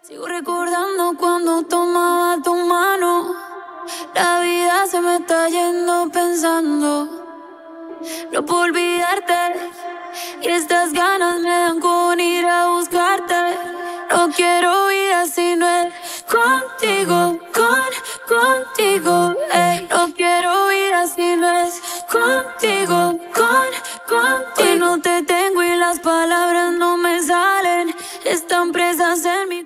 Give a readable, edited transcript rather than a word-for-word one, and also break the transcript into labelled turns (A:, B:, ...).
A: Sigo recordando cuando tomaba tu mano. La vida se me está yendo pensando. No puedo olvidarte. Y estas ganas me dan con ir a buscarte. No quiero vida si no es contigo, contigo, ey. No quiero vida si no es contigo, contigo. Hoy no te tengo y las palabras no me salen. Están presas en mi